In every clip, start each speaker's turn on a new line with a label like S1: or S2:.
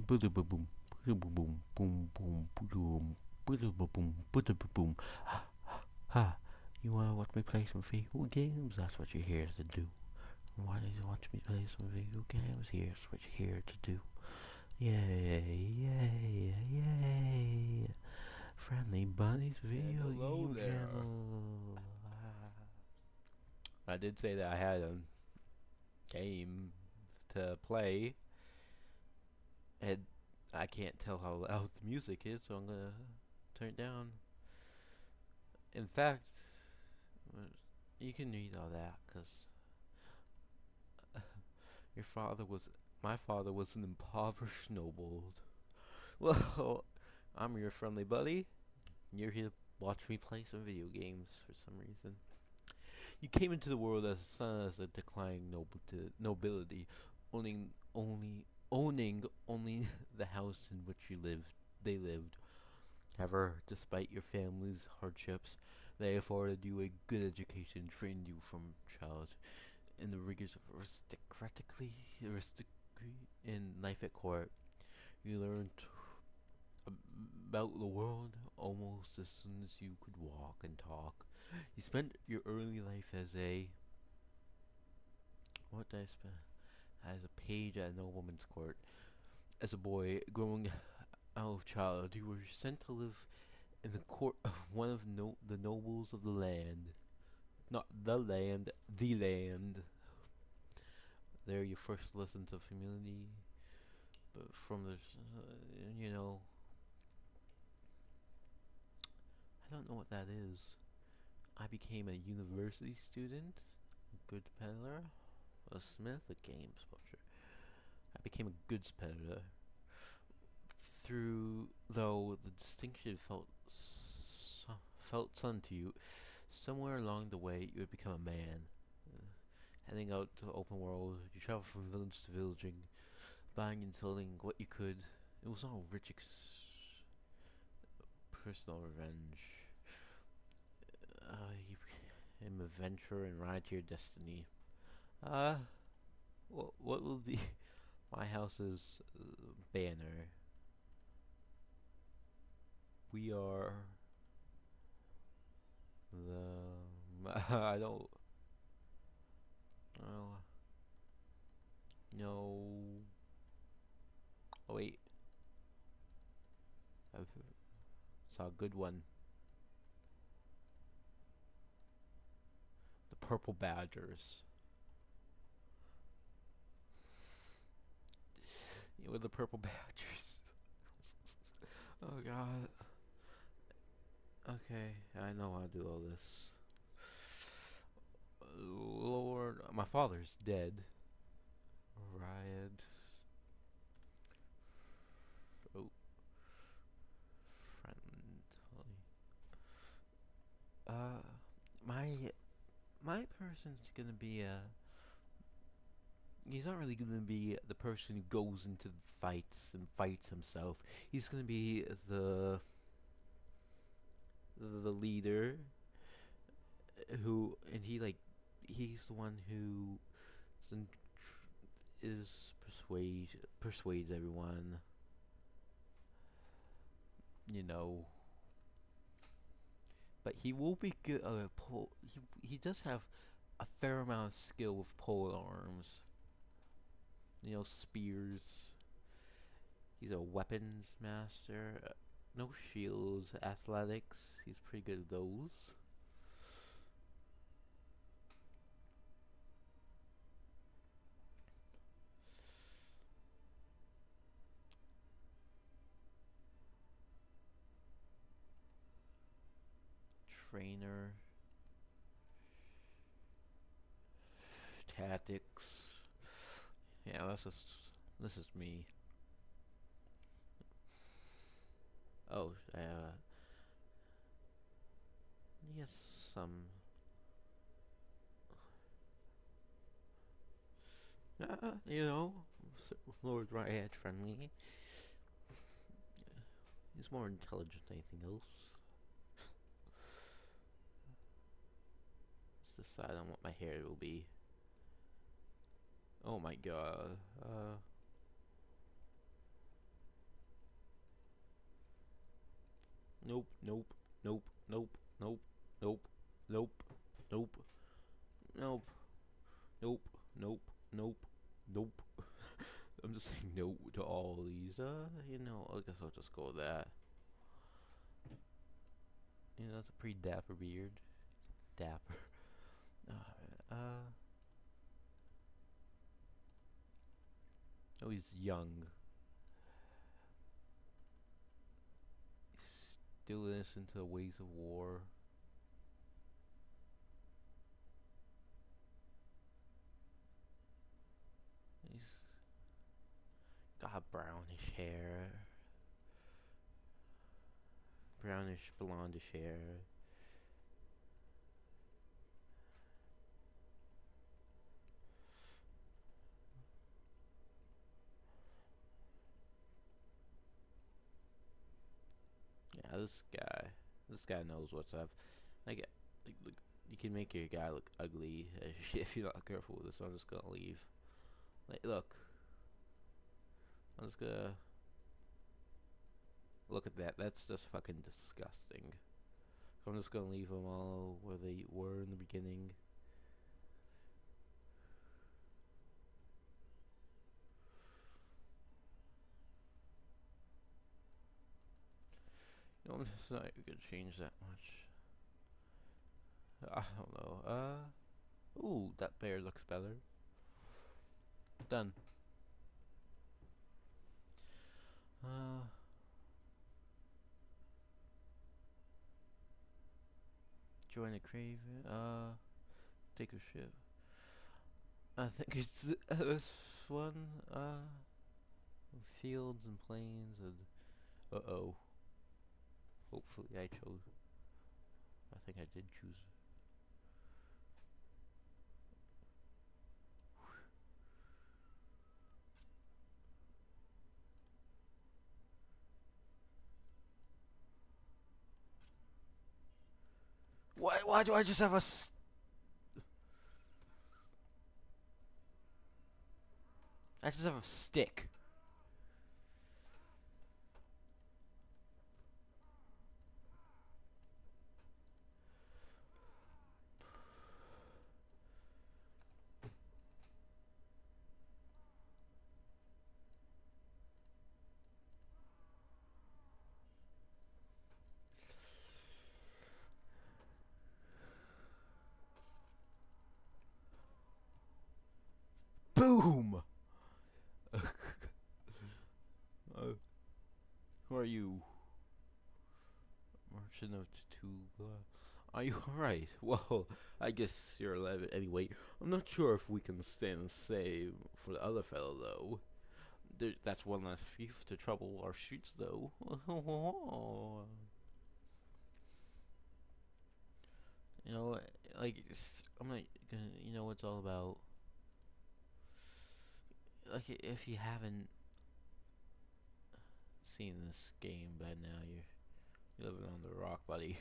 S1: Boom, boom, boom, boom, boom, boom, boom, boom, boom. Ha! You wanna watch me play some video games? That's what you're here to do. Why do you watch me play some video games? Here's what you're here to do. Yay! Yay! Yay! Friendly Bunny's video
S2: hello
S1: game
S2: there.
S1: channel. I did say that I had a game to play, and I can't tell how loud the music is, so I'm gonna turn it down. In fact, you can read all that, cause my father was an impoverished noble. Well, I'm your friendly buddy. You're here to watch me play some video games for some reason. You came into the world as a son as a declining nobility, owning only the house in which they lived. However, despite your family's hardships, they afforded you a good education and trained you from child in the rigors of aristocracy in life at court. You learned about the world almost as soon as you could walk and talk. You spent your early life as a what did I spend? As a page at a nobleman's court. As a boy, growing out of childhood, you were sent to live in the court of one of the nobles of the land. Not the land, the land. There, you first listened to humility, but from the, you know, I don't know what that is. I became a university student, a good peddler, a smith, a games publisher. I became a goods peddler. Through though the distinction felt sudden to you, somewhere along the way you would become a man. Heading out to the open world, you travel from village to villaging, buying and selling what you could. It was all rich personal revenge. You became a adventurer and ride to your destiny. Uh, what will be my house's banner? We are the I don't know. No. Oh wait, I saw a good one. The Purple Badgers. You know, the Purple Badgers. Oh god. Okay, I know how to do all this. Lord, my father's dead. Riot. Oh, friendly. Uh, my person's gonna be he's not really gonna be the person who goes into fights and fights himself. He's gonna be the leader who, and he's the one who is persuades everyone. You know, but he will be good. He does have a fair amount of skill with pole arms. You know, spears. He's a weapons master. No shields, athletics. He's pretty good at those. Trainer. Tactics. Yeah, this is me. Oh, yes, you know, Lord Right Edge friendly. He's more intelligent than anything else. Let's decide on what my hair will be. Oh my god. nope, nope, nope, nope, nope, nope, nope, nope, nope, nope, nope, nope, nope. I'm just saying no to all these. You know, I guess I'll just go with that. You know, that's a pretty dapper beard. Dapper. Oh, he's young. He's still innocent to the ways of war. He's got brownish hair. Brownish, blondish hair. Yeah, this guy knows what's up. Like, look, you can make your guy look ugly if you're not careful with this. So I'm just gonna leave. Like, look, I'm just gonna look at that. That's just fucking disgusting. So I'm just gonna leave them all where they were in the beginning. You know, I'm just not gonna change that much. I don't know. Ooh, that bear looks better. Done. Join a craven. Take a ship. I think it's this one. Fields and plains and. Uh-oh. Hopefully I chose. I think I did choose. Why do I just have a I just have a stick. Boom! Who are you? Merchant of Tituba. Are you alright? Well, I guess you're 11 anyway. I'm not sure if we can stand the same for the other fellow, though. That's one less thief to trouble our streets, though. You know, like, I'm not gonna, you know what it's all about. Like, if you haven't seen this game by now, you're living on the rock, buddy.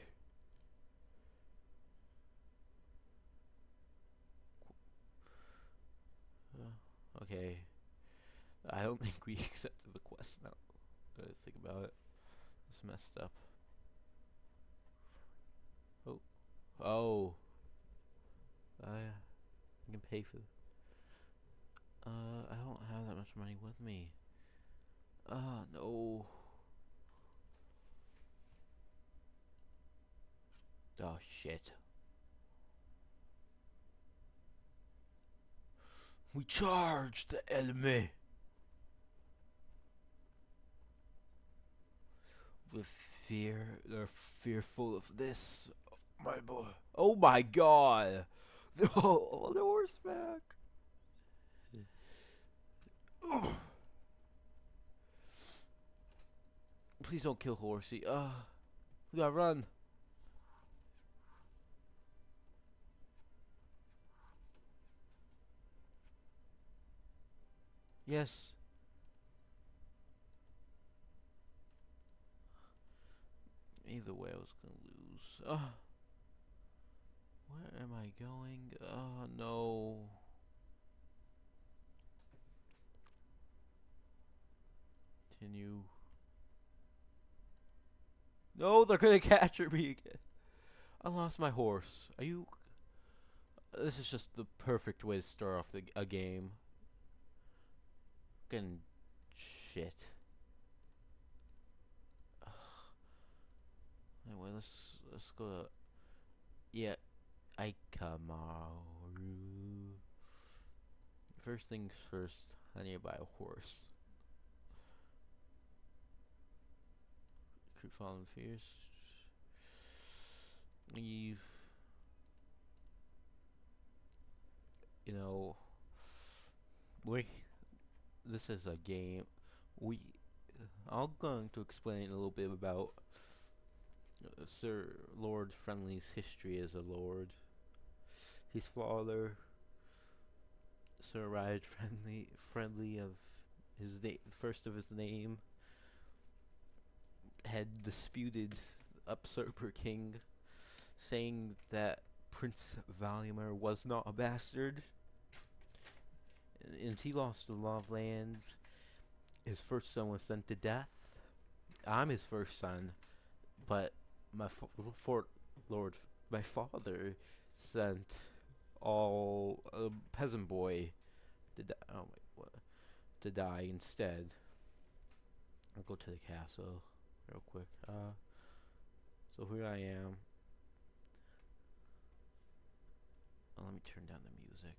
S1: Okay. I don't think we accepted the quest now. Gotta think about it. It's messed up. Oh. Oh. Yeah. I can pay for. I don't have that much money with me. No. Oh shit. We charge the enemy with fear. They're fearful of this, my boy. Oh my god. Oh, the horseback. Please don't kill Horsey. We gotta run. Yes. Either way, I was gonna lose. Where am I going? No. Continue. No, they're gonna capture me again. I lost my horse. Are you? This is just the perfect way to start off a game. Fucking shit. Anyway, let's go to, yeah, Aikamaru. First things first, I need to buy a horse. Recruit fallen fears. Leave. You know, we. This is a game. I'm going to explain a little bit about Sir Lord Friendly's history as a lord. His father, Sir Ride Friendly of his first of his name, had disputed usurper king, saying that Prince Valimir was not a bastard, and he lost a lot of lands. His first son was sent to death. I'm his first son, but my my father sent all a peasant boy to die instead. I'll go to the castle real quick. So here I am. Oh, let me turn down the music.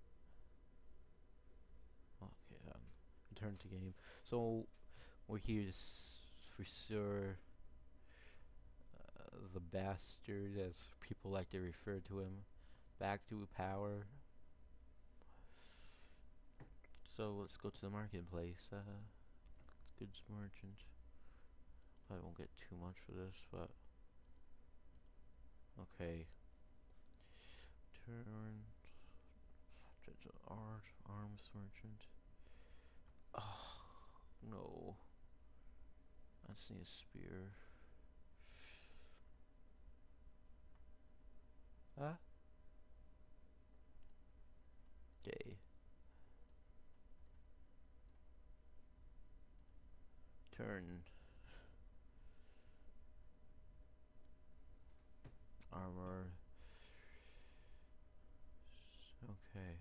S1: Okay, return to game. So we're here for Sir the Bastard, as people like to refer to him, back to power. So let's go to the marketplace. Goods merchant. I won't get too much for this, but okay. Turn. Art. Arms merchant. Oh no. I just need a spear. Huh? Okay. Turn. Armor. Okay.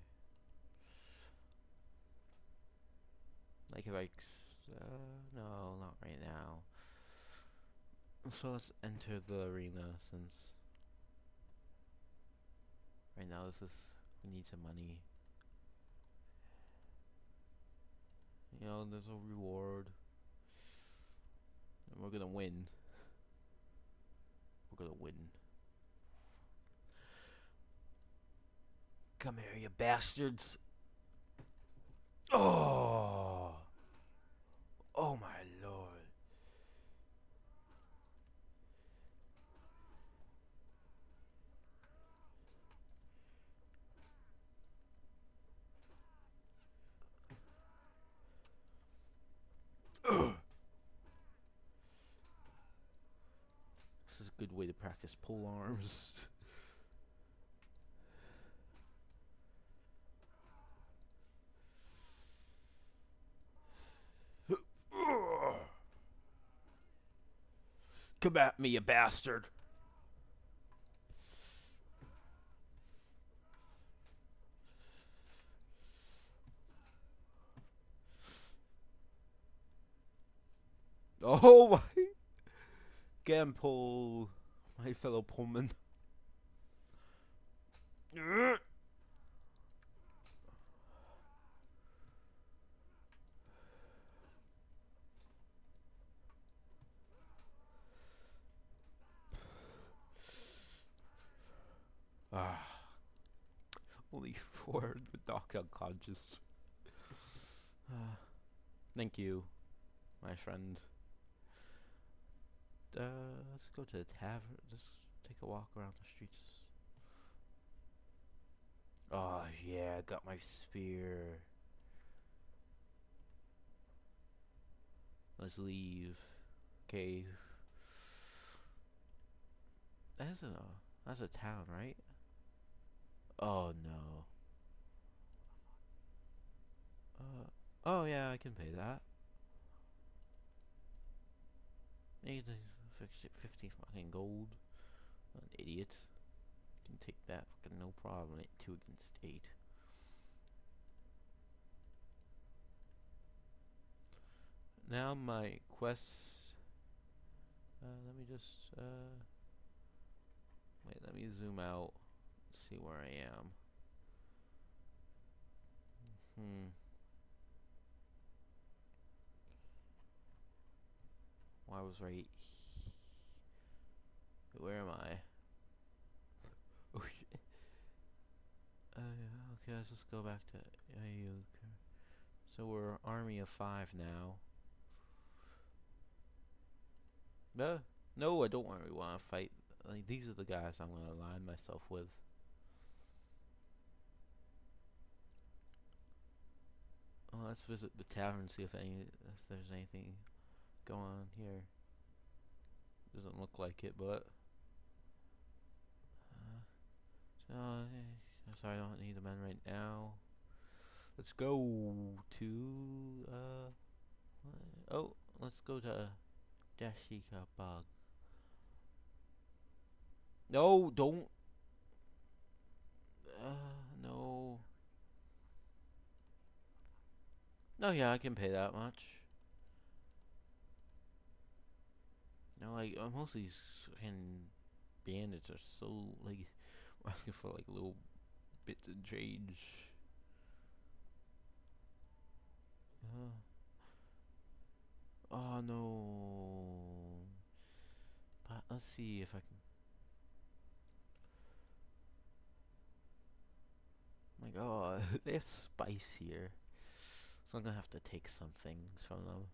S1: Like if I, no, not right now. So let's enter the arena, since right now we need some money. You know, there's a reward. And we're gonna win. We're gonna win. Come here, you bastards. Oh! Oh my lord. This is a good way to practice pole arms. Come at me, you bastard. Oh my. Again, Paul, my fellow Pullman. Ah, only 4 knocked unconscious. Thank you, my friend. Let's go to the tavern. Just take a walk around the streets. Oh yeah, I got my spear. Let's leave. Okay. That's a town, right? Oh no. Oh yeah, I can pay that. Anything 50 fucking gold. An idiot. Can take that fucking no problem. 2 against 8. Now my quests. Let me just wait. Let me zoom out. See where I am. Well, I was right. Where am I? Oh shit. Okay, let's just go back to. So we're army of 5 now. No, I don't really want to fight. Like, these are the guys I'm gonna align myself with. Well, let's visit the tavern, see if there's anything going on here. Doesn't look like it, but I'm sorry, I don't need the men right now. Let's go to oh, let's go to Dashika Bog. No, don't. No. No, yeah, I can pay that much. No, like most of these fucking bandits are so like asking for like little bits of change. Oh no. But let's see if I can. My God, they have spice here, so I'm gonna have to take some things from them.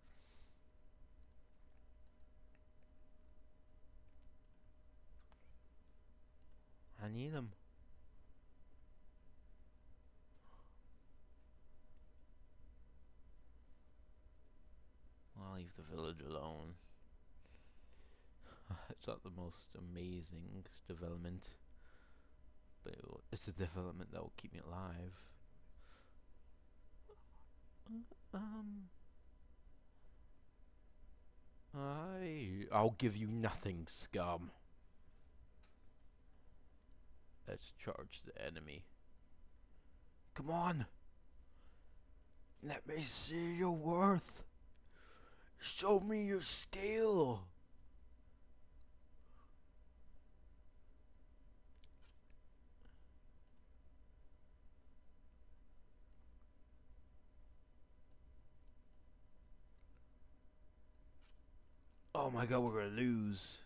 S1: I need them. I'll leave the village alone. It's not the most amazing development, but it's a development that will keep me alive. I'll give you nothing, scum. Let's charge the enemy. Come on! Let me see your worth! Show me your skill! Oh my God, we're gonna lose.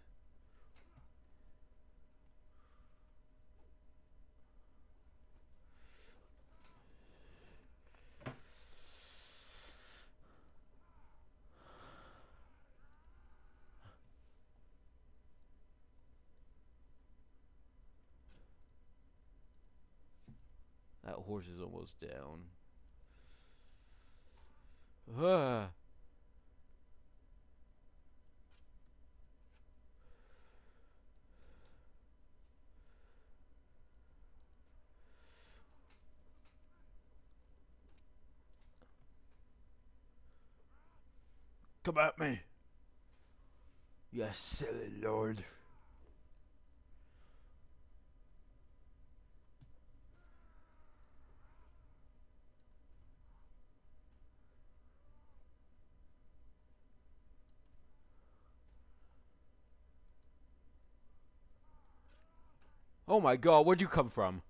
S1: That horse is almost down. Ah. Come at me, you silly lord. Oh my God, where'd you come from?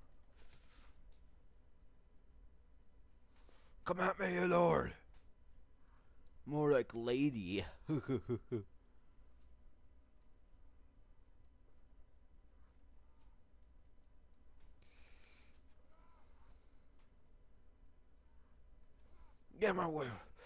S1: Come at me, you lord. More like lady. Get my way.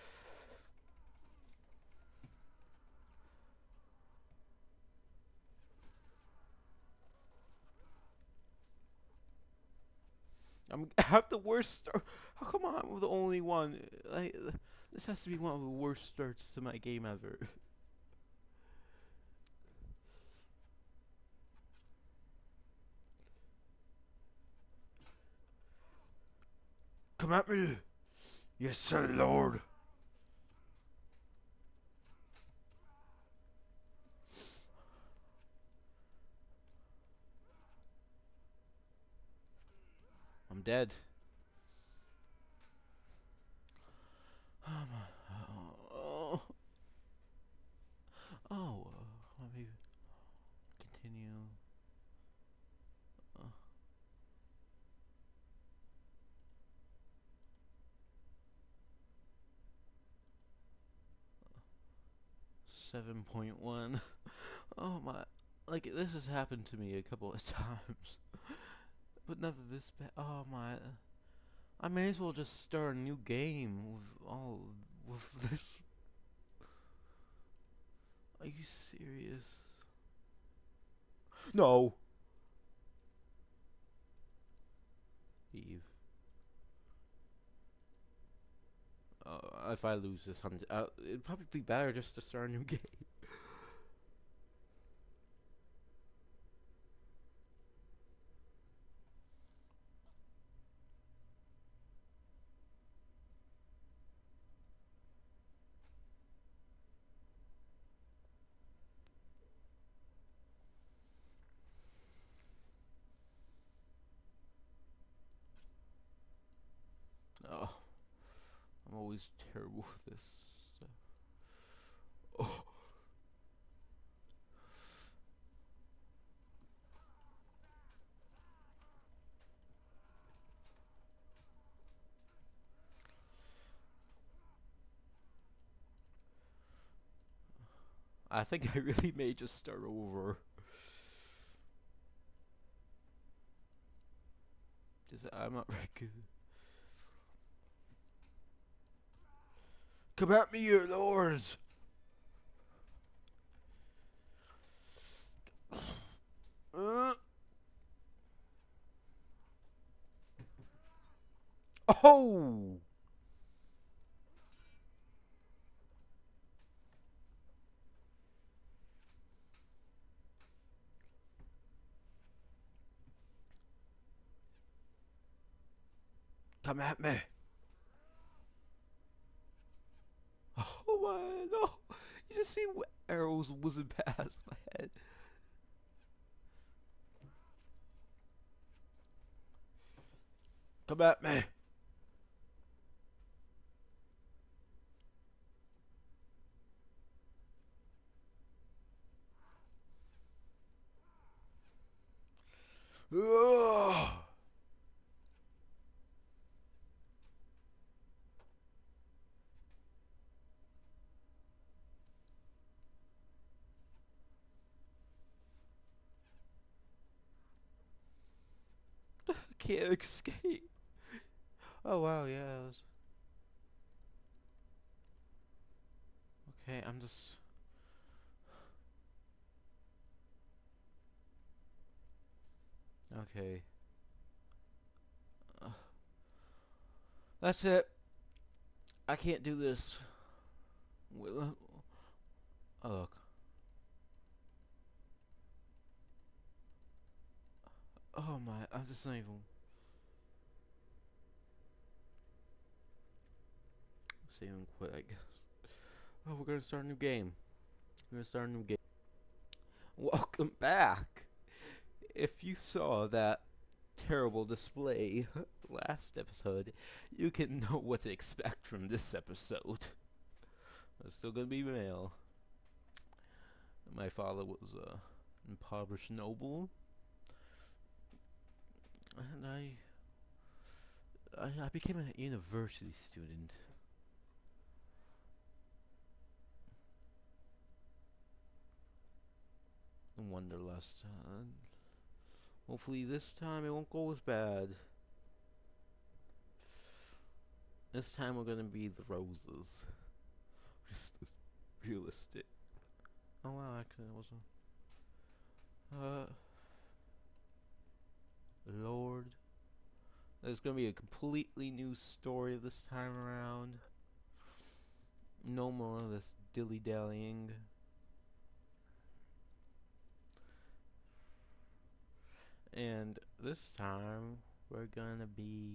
S1: I have the worst start. How come I'm the only one? Like, this has to be one of the worst starts to my game ever. Come at me, you silly lord. I'm dead. Oh, let me continue. Uh, 7.1. Oh my, like this has happened to me a couple of times, but nothing this bad. Oh my, I may as well just start a new game with this. Are you serious? No. Eve. If I lose this, it'd probably be better just to start a new game. Oh, I'm always terrible with this stuff. Oh. I think I really may just start over. I'm not very good. Come at me, you lords! Oh! Come at me! Oh my, no! You just see arrows whizzing past my head. Come at me! Ugh. I can't escape. Oh wow, yeah. Okay, I'm just. Okay. That's it. I can't do this. Oh, look. Oh my, I'm just not even. Save and quit, I guess. Oh, we're gonna start a new game. We're gonna start a new game. Welcome back. If you saw that terrible display last episode, you can know what to expect from this episode. It's still gonna be male. My father was a impoverished noble, and I became a university student. In Wanderlust. Hopefully this time it won't go as bad. This time we're gonna be the roses. Just realistic. Oh wow, actually it wasn't. Lord. There's gonna be a completely new story this time around. No more of this dilly-dallying. And this time we're gonna be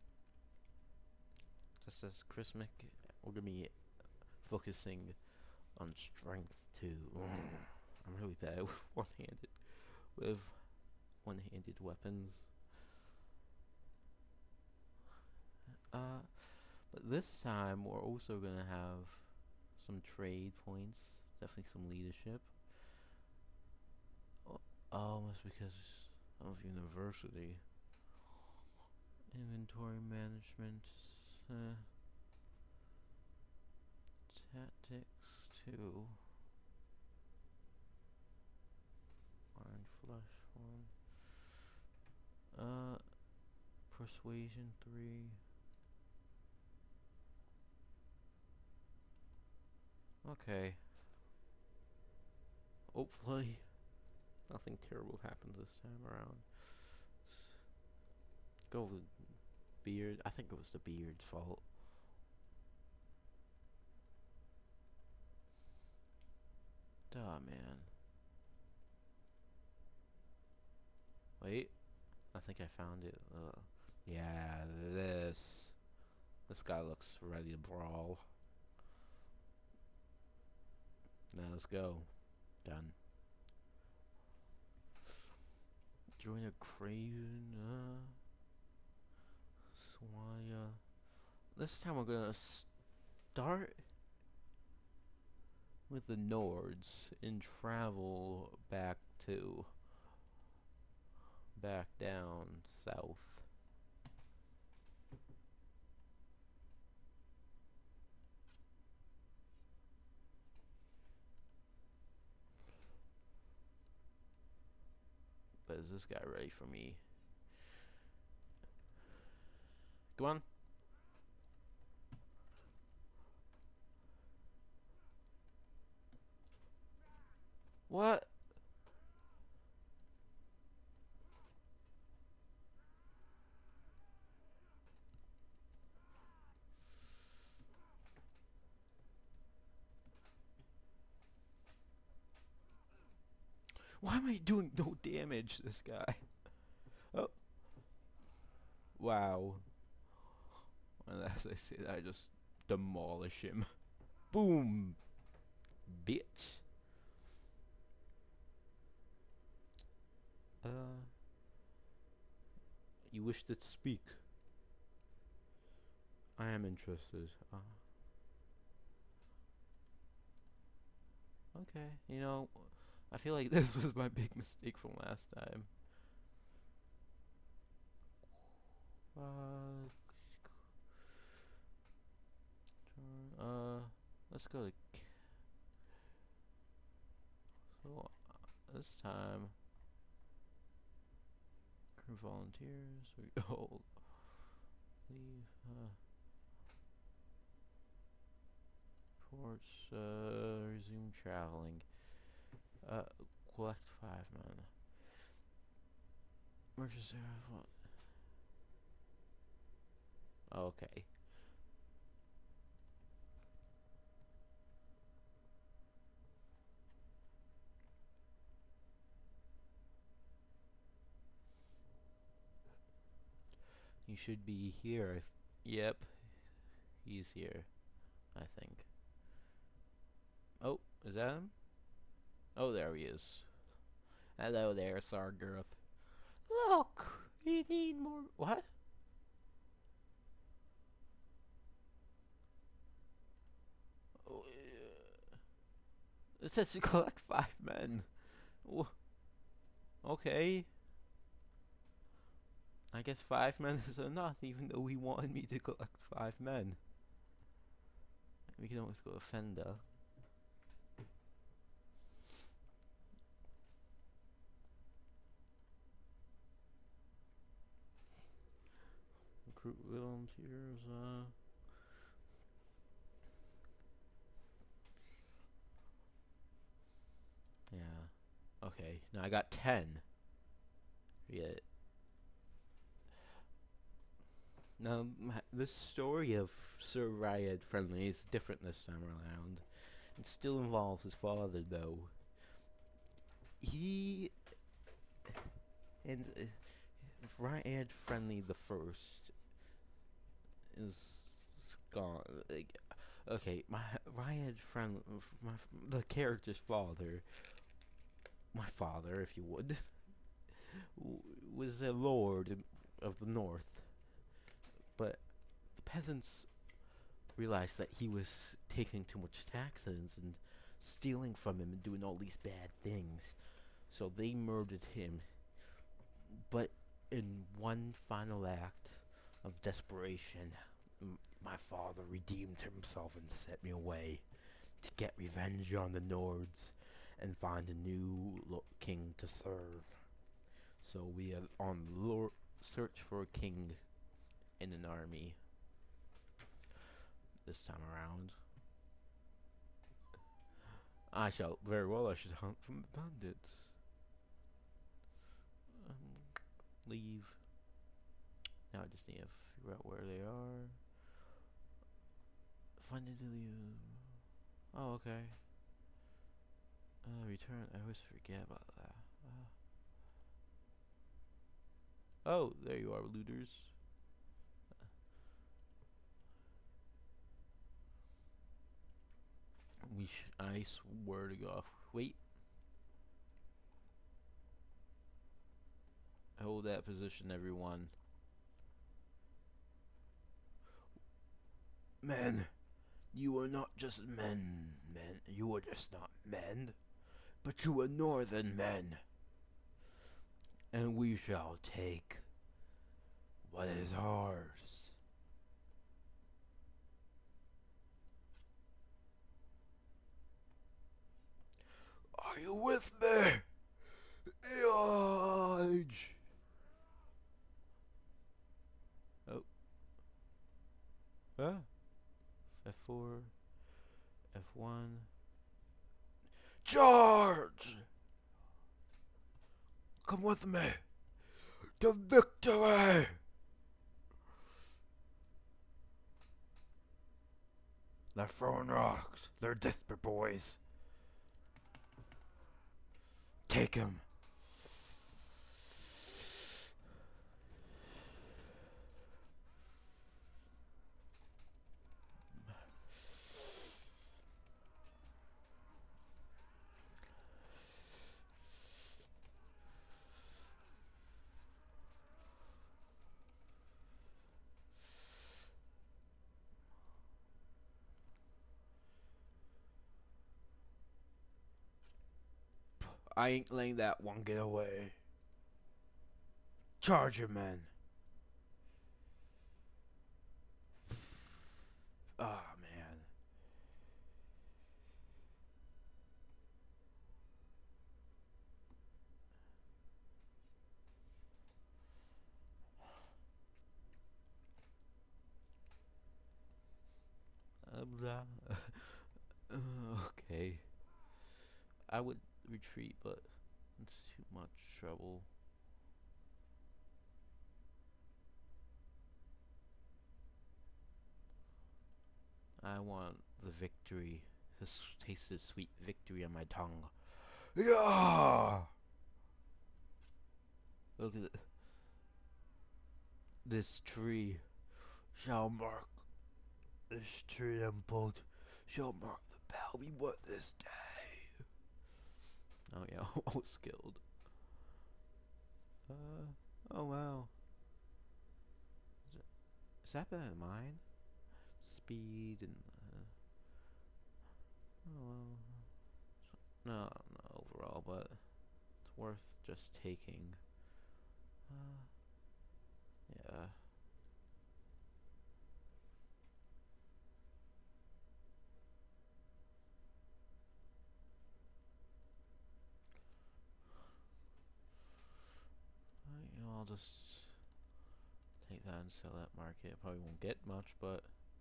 S1: just as Christmas. We're gonna be focusing on strength too. I'm really bad with one-handed, with one-handed weapons. But this time we're also gonna have some trade points, definitely some leadership. Almost because of university. Inventory management. Tactics 2. Iron Flush 1. Persuasion 3. Okay. Hopefully nothing terrible happens this time around. Let's go with Beard. I think it was the Beard's fault. Duh, man. Wait. I think I found it. Yeah, this guy looks ready to brawl. Now let's go. Done. Join a Craven. Swaya. This time we're gonna start with the Nords and travel back down south. But is this guy ready for me? Come on. What? Why am I doing no damage, this guy? Oh. Wow. And as I said, I just demolish him. Boom! Bitch. You wish to speak? I am interested. Okay, you know, I feel like this was my big mistake from last time. Let's go to. So this time, crew volunteers. We leave. Ports. Resume traveling. Collect 5 men. Emergency. What? Okay. He should be here. Yep. He's here. I think. Oh, is that him? Oh, there he is. Hello there, Sargirth. Look! You need more. What? Oh, it says to collect 5 men. Okay. I guess 5 men is enough, even though he wanted me to collect 5 men. We can always go to Fenda. Recruit volunteers, yeah. Okay, now I got 10. Yeah. Now, this story of Sir Ryad Friendly is different this time around. It still involves his father, though. He and Ryad Friendly the First is gone. Like, okay, my Ryad Friendly, the character's father, my father, if you would, was a lord of the north. But the peasants realized that he was taking too much taxes and stealing from him and doing all these bad things. So they murdered him. But in one final act of desperation, my father redeemed himself and set me away to get revenge on the Nords and find a new king to serve. So we are on the search for a king in an army this time around. I should hunt from the bandits. Leave. Now I just need to figure out where they are. Find it. Oh, okay. Return. I always forget about that. Oh, there you are, looters. I swear to God. Wait. Hold that position, everyone. Men, you are not just men. You are just not men, but you are northern men. And we shall take what is ours. Are you with me? Age. Oh. Huh? F4. F1. Charge! Come with me to victory! They're throwing rocks. They're desperate boys. Take him. I ain't letting that one get away. Charge him, man. Ah, man. Okay. I would retreat, but it's too much trouble. I want the victory. This taste of sweet victory on my tongue. Yeah! Look at this tree shall mark. This tree and bolt shall mark the battle we won this day. Oh yeah, I was skilled. Oh wow. Is that better than mine? Speed and oh well. No, overall, but it's worth just taking. Yeah. You know, I'll just take that and sell that market. Probably won't get much, but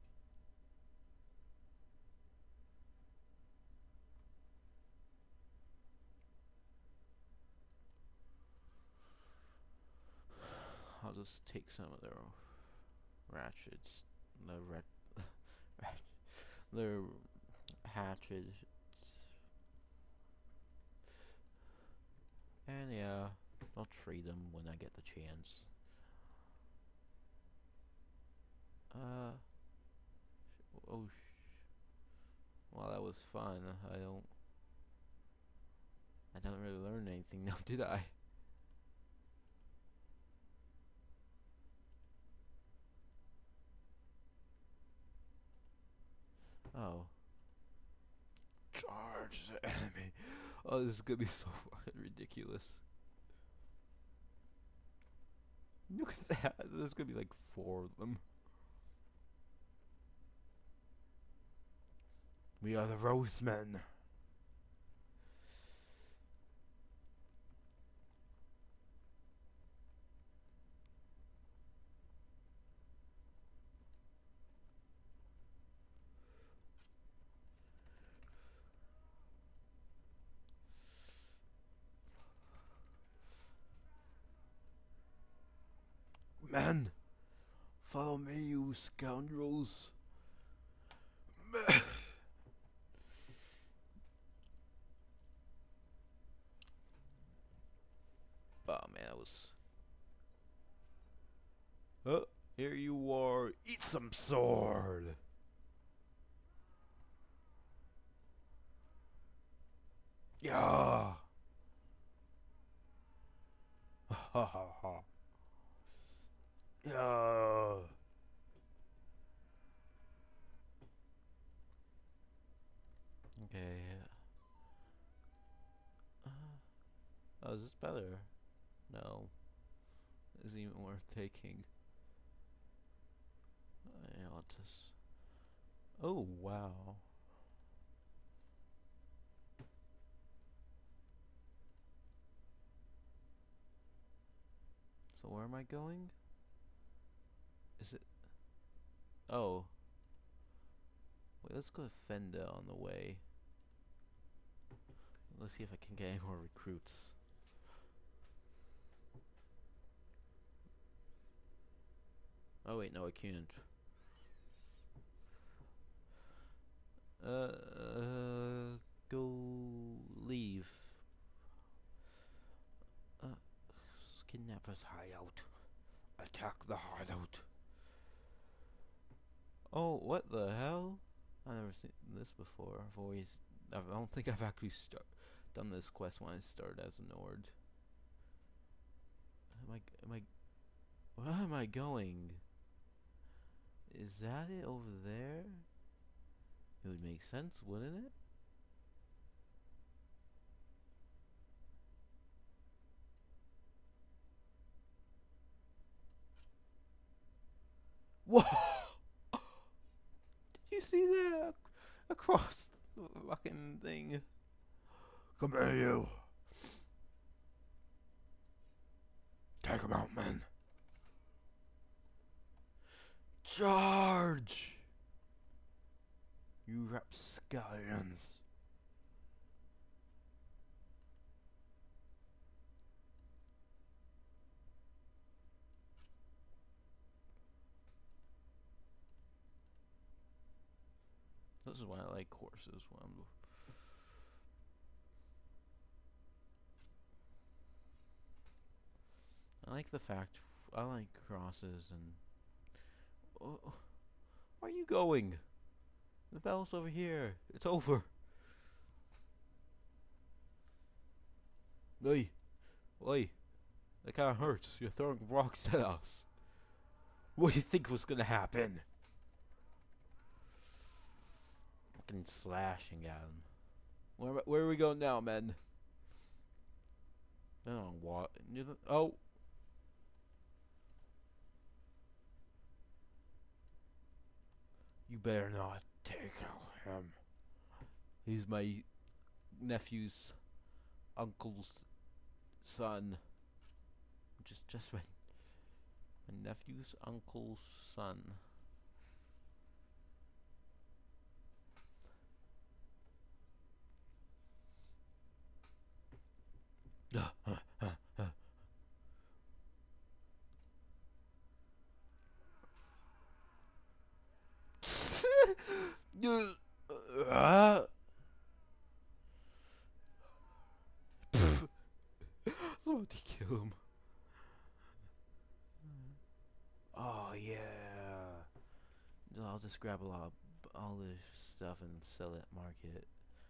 S1: I'll just take some of their ratchets, their hatchets, and yeah, I'll trade them when I get the chance. Oh, well, that was fun. I don't really learn anything now, did I? Oh. Charge the enemy. Oh, this is gonna be so fucking ridiculous. Look at that. There's gonna be like 4 of them. We are the Rosemen. Men, follow me, you scoundrels. Men. Oh man, that was. Oh, here you are. Eat some sword. Yeah. Ha ha ha. Yeah. Okay. Oh, is this better? No. Isn't even worth taking. I ought to. Oh wow. So where am I going? Is it? Oh. Wait, let's go to Fenda on the way. Let's see if I can get any more recruits. Oh wait, no, I can't. Go leave. Kidnappers hideout. Attack the hideout. Oh, what the hell? I've never seen this before. I don't think I've actually done this quest when I started as a Nord. Where am I going? Is that it over there? It would make sense, wouldn't it? Whoa! Did you see that? Across the fucking thing. Come here, you. Take him out, man. Charge! You rapscallions. This is why I like horses. I like the fact I like crosses and. Oh, where are you going? The bell's over here. It's over. Oi, oi! That kind of hurts. You're throwing rocks at us. What do you think was gonna happen? Fucking slashing at him. Where are we going now, men? I don't know what. Oh. You better not take out him. He's my nephew's uncle's son. Just my nephew's uncle's son. Somebody kill him. Oh yeah. I'll just grab all this stuff and sell it at market.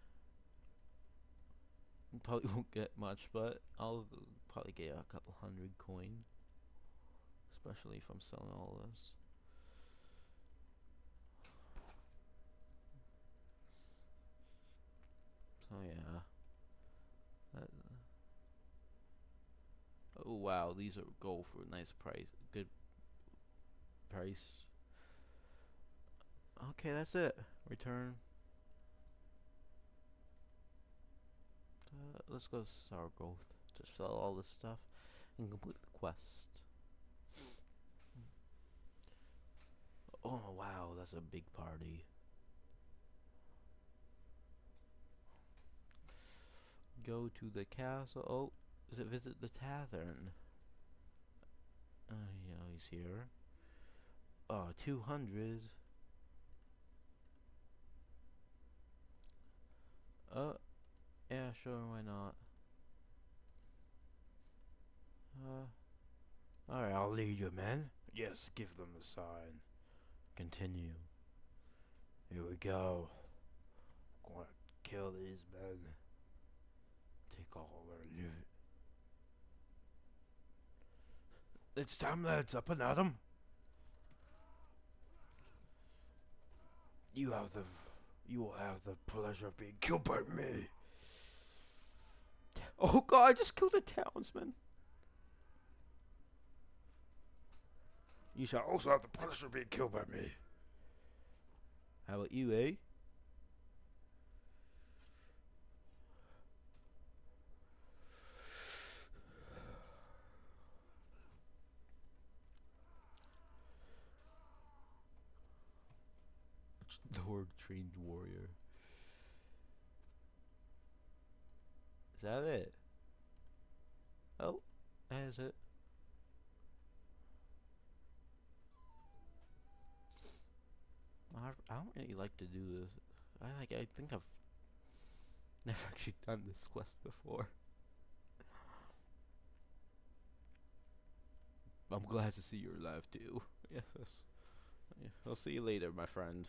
S1: Probably won't get much, but I'll probably get a couple hundred coin, especially if I'm selling all this. Oh yeah. That, oh wow, these are go for a nice price. Good price. Okay, that's it. Return. Let's go to Sour Growth. Just sell all this stuff and complete the quest. Oh wow, that's a big party. Go to the castle. Oh, is it visit the tavern? Yeah, he's here. 200. Yeah, sure, why not? Alright, I'll lead you, man. Yes, give them the sign. Continue. Here we go. Gonna kill these men. Take all their loot. It's time, lads. Up and at 'em. You will have the pleasure of being killed by me. Oh god, I just killed a townsman. You shall also have the pleasure of being killed by me. How about you, eh? Lord trained warrior. Is that it? Oh, that is it. I don't really like to do this. I think I've never actually done this quest before. I'm glad to see you're alive too. Yes. I'll see you later, my friend.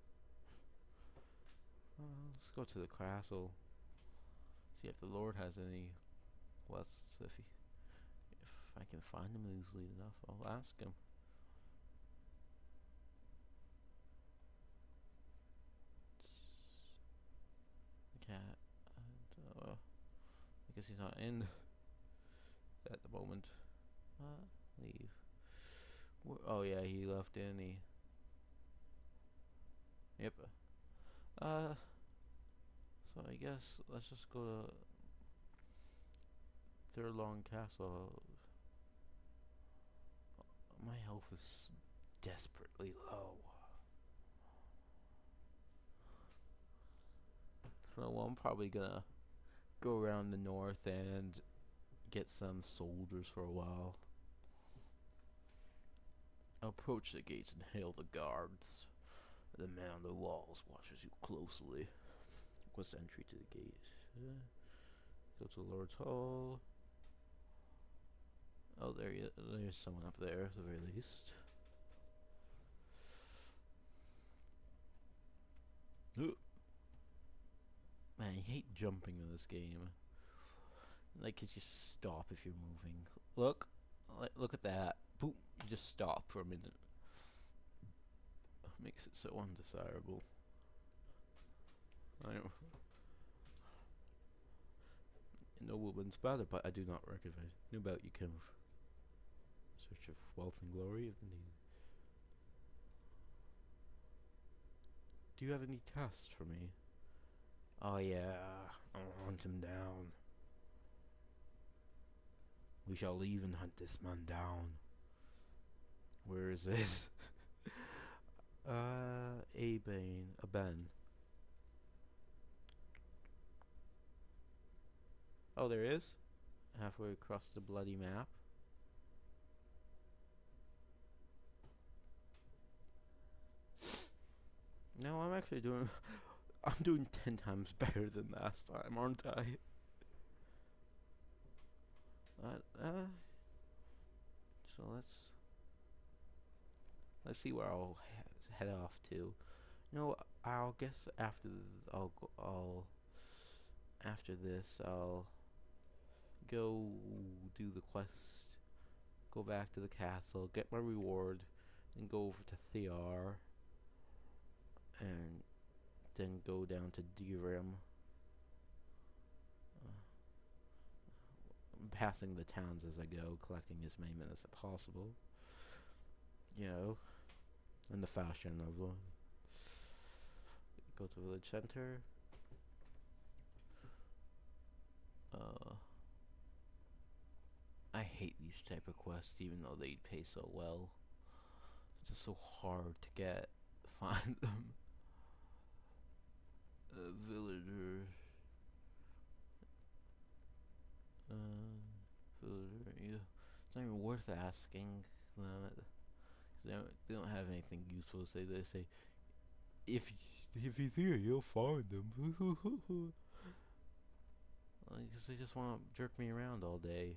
S1: Let's go to the castle. See if the Lord has any quests. If I can find him easily enough, I'll ask him. Cat. And, I guess he's not in at the moment. Leave. Oh yeah, he left, didn't he? Yep. So I guess let's just go to Thurlong Castle. My health is desperately low. So I'm probably gonna go around the north and get some soldiers for a while. Approach the gates and hail the guards. The man on the walls watches you closely. What's entry to the gate? Go to Lord's Hall. Oh, there's someone up there at the very least. Man, I hate jumping in this game. Like, you just stop if you're moving. Look at that. Boom, you just stop for a minute. Makes it so undesirable. I know. Nobleman's banner, but I do not recognize. No about you, kind of search of wealth and glory if needed. Do you have any tasks for me? Oh yeah, I'll hunt him down. We shall leave and hunt this man down. Where is this? A Ben. Oh, there is. Halfway across the bloody map. No, I'm actually doing. I'm doing 10 times better than last time, aren't I? So let's see where I'll head off to. No, I'll guess after after this I'll go do the quest, go back to the castle, get my reward, and go over to Thear, and then go down to Dirim passing the towns as I go, collecting as many minutes as possible. You know, in the fashion of go to village center. I hate these type of quests, even though they pay so well. It's just so hard to find them. Villager. Villager. Yeah. It's not even worth asking them. They don't have anything useful to say. They say, if he's here, you'll find them. Because they just want to jerk me around all day.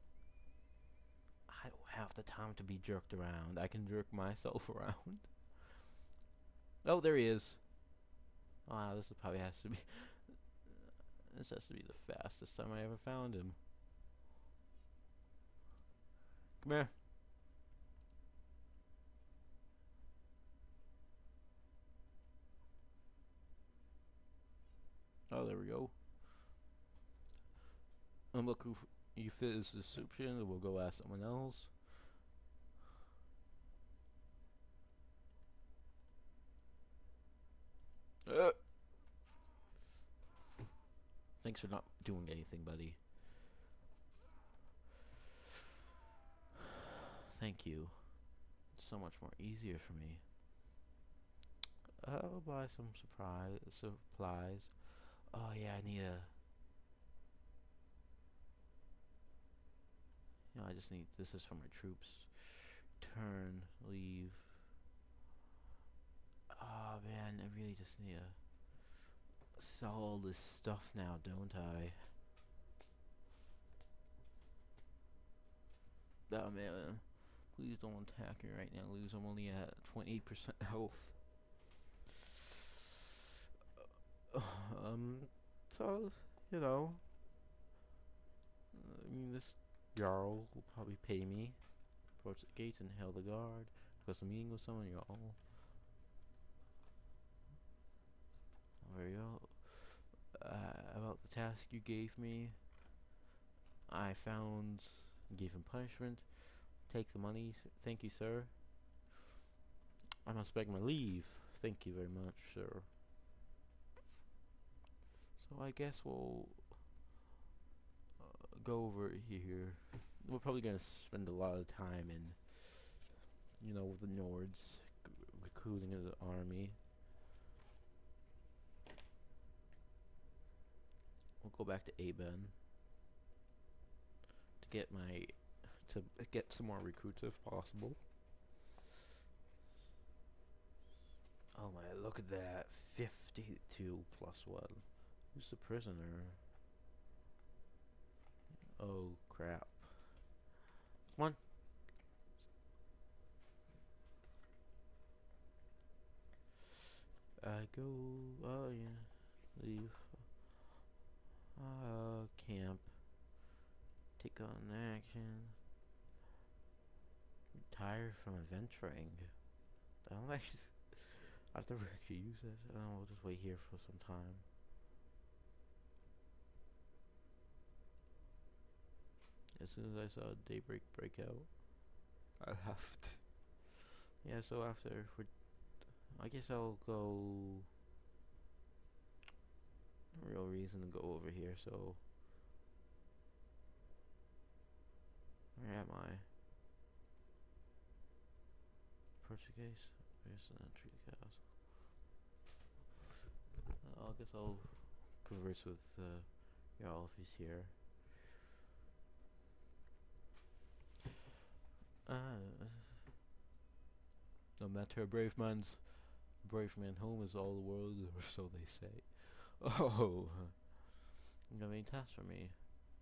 S1: I don't have the time to be jerked around. I can jerk myself around. Oh, there he is. Wow, this probably has to be. This has to be the fastest time I ever found him. Come here. Oh, there we go. Look, you fit his description. We'll go ask someone else. Thanks for not doing anything, buddy. Thank you. It's so much more easier for me. I'll buy some supplies. Oh yeah, I need a. I just need. This is for my troops. Turn, leave. Oh man, I really just need to sell all this stuff now, don't I? Oh man, please don't attack me right now, Luz. I'm only at 28% health. So, you know, I mean, this Jarl will probably pay me. Approach the gates and hail the guard. Request a meeting with someone, Jarl. There you go. About the task you gave me, I found and gave him punishment. Take the money. Thank you, sir. I must beg my leave. Thank you very much, sir. So I guess we'll go over here. We're probably gonna spend a lot of time in, you know, with the Nords recruiting the army. We'll go back to Aben to get some more recruits if possible. Oh my, look at that. 52 plus 1. Who's the prisoner? Oh crap. Come on. Go. Oh yeah. Leave. Camp. Take on action. Retire from adventuring. I don't actually. I've never actually used it. I don't know, we'll just wait here for some time. As soon as I saw daybreak break out, I left. Yeah, so after I guess I'll go. No real reason to go over here, so where am I? Portuguese? Where's the entry to the castle? I guess I'll converse with Jarl if he's here. No matter a brave man home is all the world, or so they say. Oh, you got any tasks for me?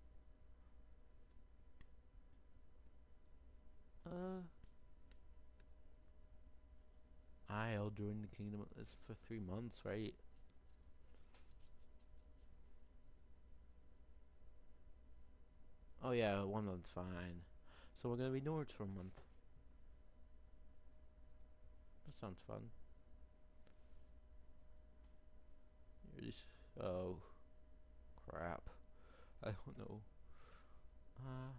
S1: I'll join the kingdom. It's for 3 months, right? Oh yeah, 1 month's fine. So we're gonna be Nords for a month. That sounds fun. Oh, crap. I don't know Uh,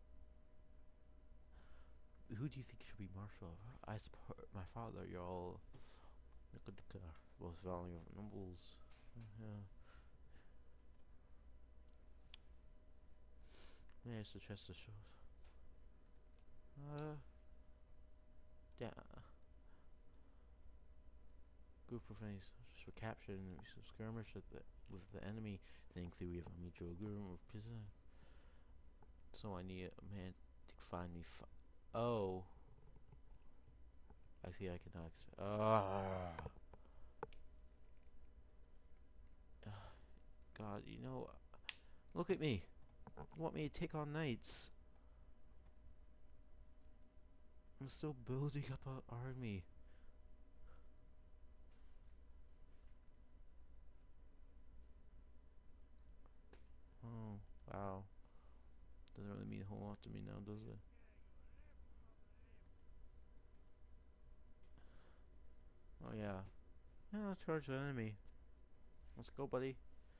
S1: who do you think should be marshal? I support my father, Jarl Nikodica, most valiant of nobles. Yeah. Yeah, it's the chest that shows. Yeah. Group of enemies were captured in a skirmish with the enemy. Thankfully, we have a mutual agreement with prisoner. So I need a man to find me. Oh. I see I cannot. God, you know. Look at me. You want me to take on knights? I'm still building up an army. Oh, wow. Doesn't really mean a whole lot to me now, does it? Oh, yeah. Yeah, let's charge the enemy. Let's go, buddy.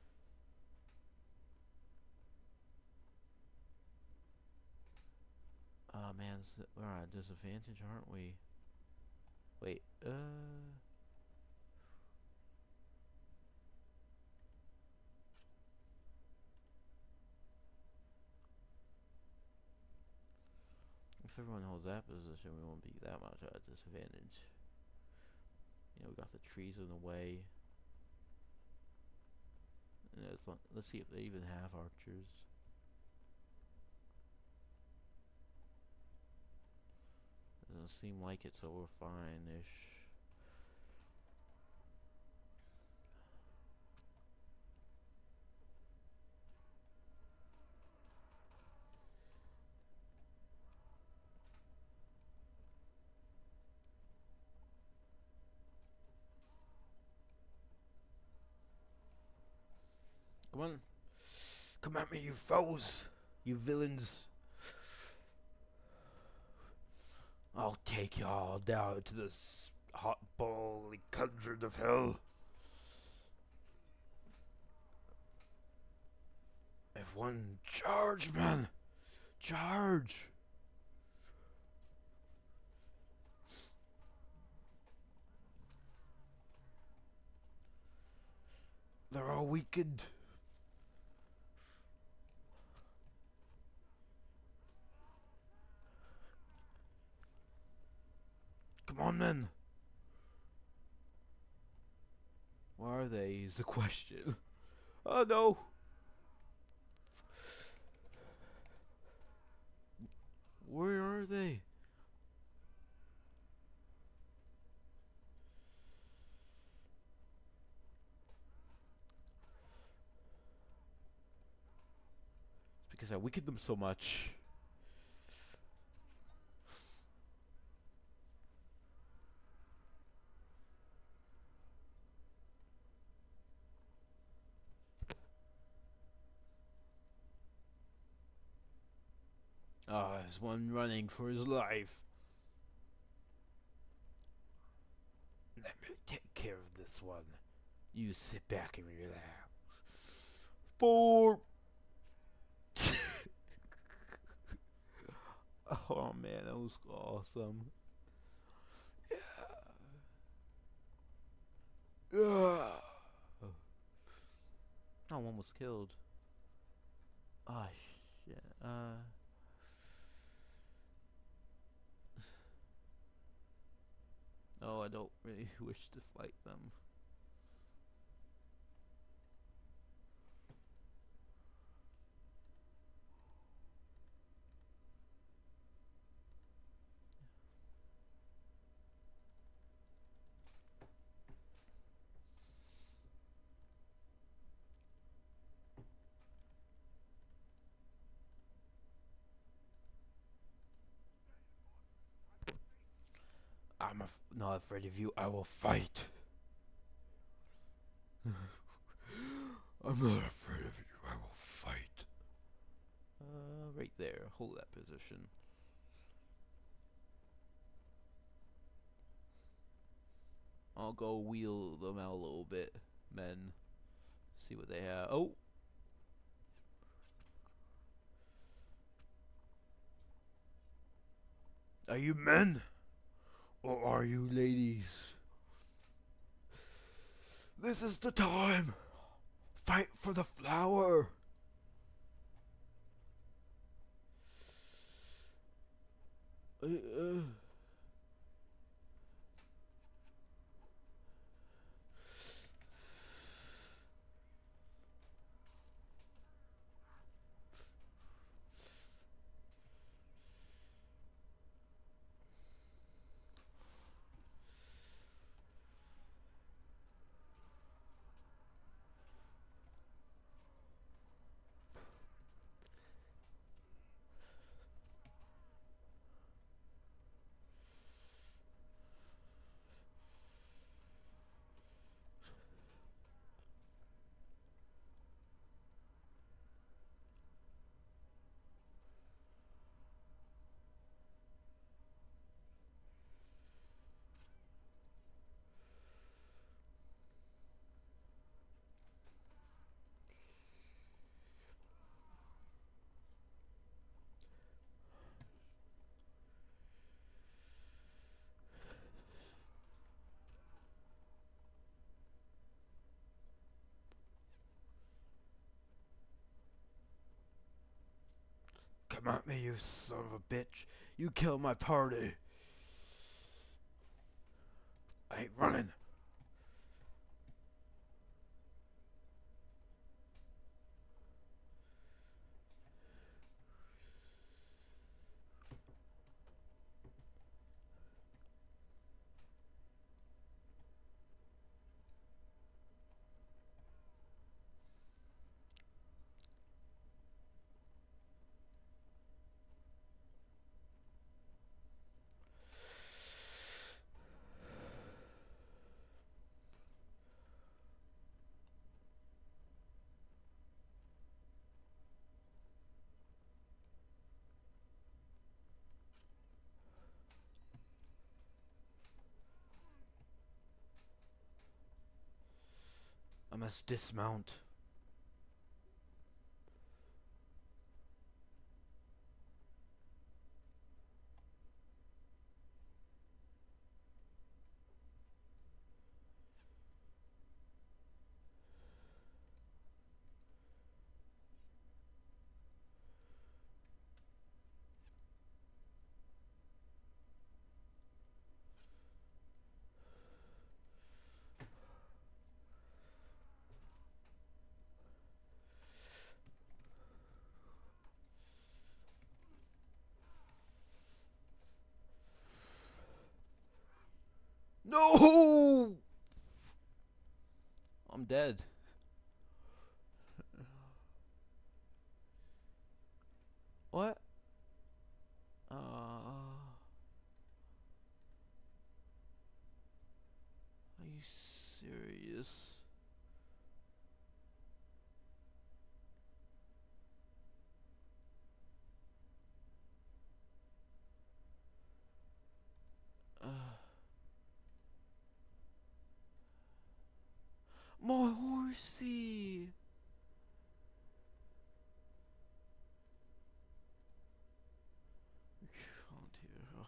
S1: Oh, man, we're at a disadvantage, aren't we? Wait, if everyone holds that position, we won't be that much at a disadvantage. You know, we got the trees in the way. And let's see if they even have archers. Doesn't seem like it, so we're fine-ish. Come on. Come at me, you foes! You villains! I'll take y'all down to this hot boiling cauldron of hell. F1, charge, man! Charge! They're all weakened. Come on, then. Where are they is the question. Oh, no. Where are they? It's because I weakened them so much. Oh, there's one running for his life. Let me take care of this one. You sit back and relax. 4. Oh man, that was awesome. Yeah. Oh, one was killed. Ah, shit. Oh, I don't really wish to fight them. I'm not afraid of you. I will fight. I'm not afraid of you. I will fight. Right there. Hold that position. I'll go wheel them out a little bit, men. See what they have. Oh! Are you men or are you ladies? This is the time. Fight for the flower. Uh, uh. Come at me, you son of a bitch. You killed my party. I ain't running. I must dismount. No! I'm dead. What? Are you serious? My horsey! Oh dear. Ugh.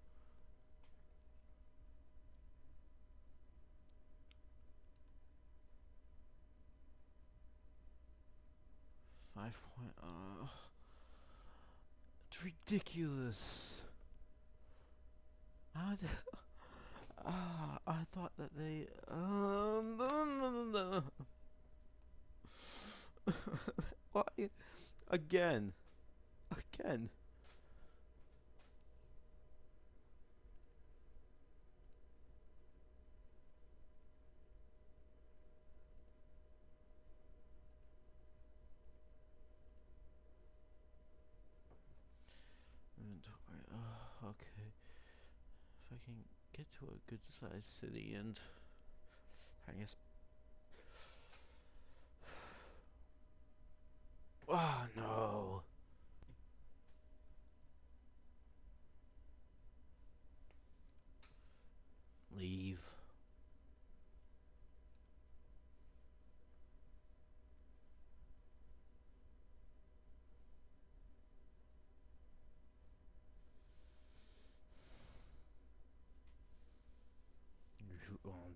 S1: 5 point. It's ridiculous. How did? I thought that they. No. Why? Again. Again. Inventory. Okay. If I can get to a good sized city and I guess. Oh no. Leave.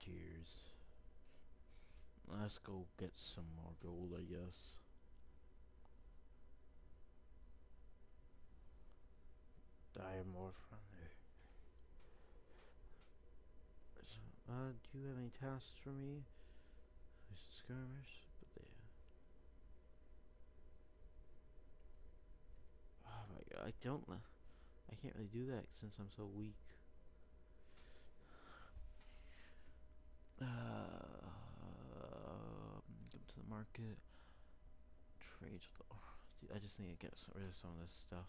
S1: frontiers. Let's go get some more gold, I guess. Die more friendly. So, do you have any tasks for me? There's a skirmish, but they. Oh my god, I can't really do that since I'm so weak. Come to the market. Trade. I just need to get rid of some of this stuff.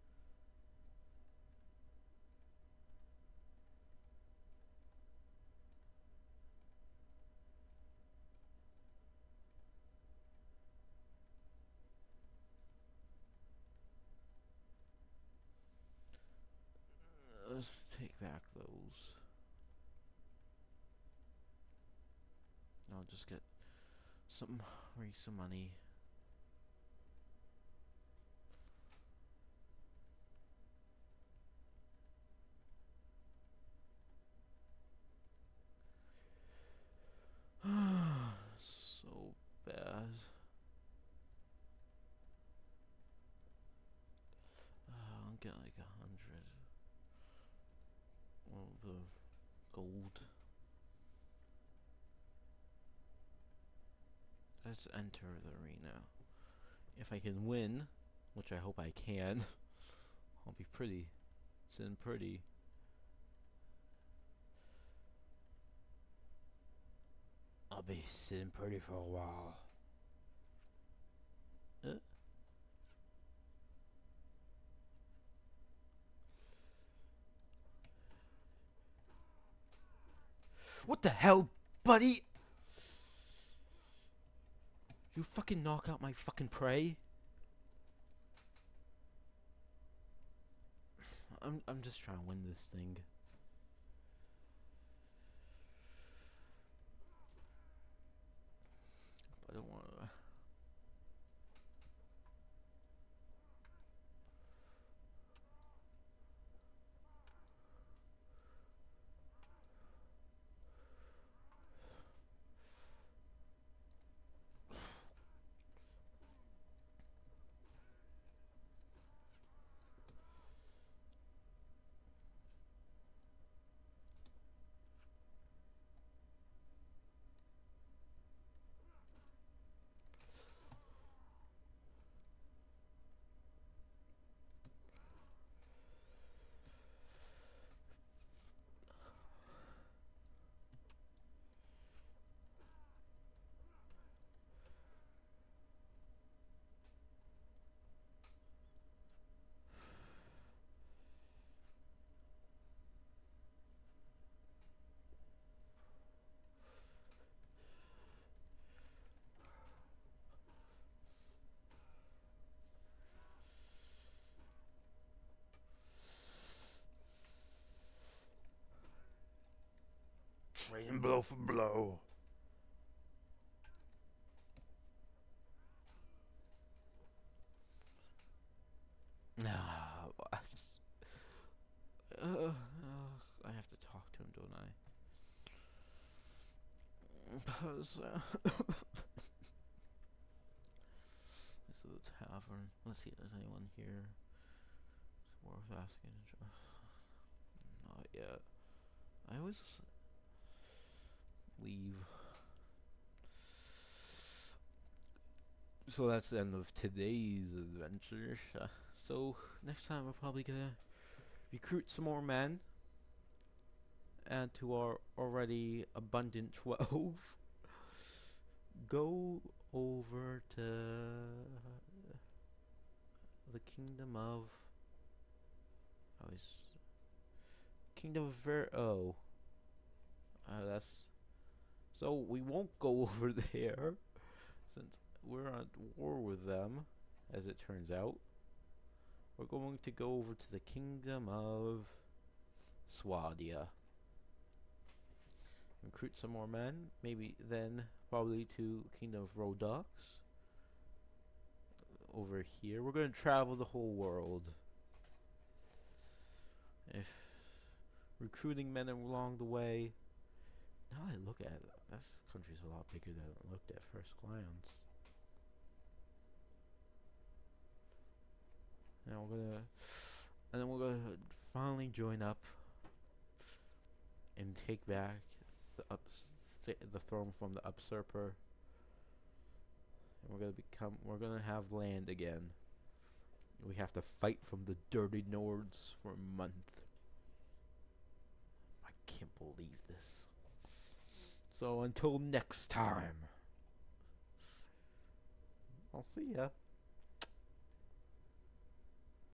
S1: Let's take back those. I'll just get raise some money. So bad. I'll get like 100 of gold. Let's enter the arena. If I can win, which I hope I can, I'll be sitting pretty. I'll be sitting pretty for a while. What the hell, buddy? You fucking knock out my fucking prey? I'm just trying to win this thing. I don't want to. Trading blow for blow. Nah, I have to talk to him, don't I? Because this is the tavern. Let's see if there's anyone here. It's worth asking. Not yet. I always leave. So that's the end of today's adventure. So next time we're probably gonna recruit some more men, add to our already abundant 12. Go over to the kingdom of that's so we won't go over there since we're at war with them, as it turns out. We're going to go over to the kingdom of Swadia. Recruit some more men, maybe then probably to kingdom of Rhodox. Over here, we're going to travel the whole world. If recruiting men along the way, Now I look at it, this country's a lot bigger than it looked at first glance. Now and then we're gonna finally join up and take back the throne from the usurper. And we're gonna have land again. We have to fight from the dirty Nords for a month. I can't believe this. So until next time, I'll see ya.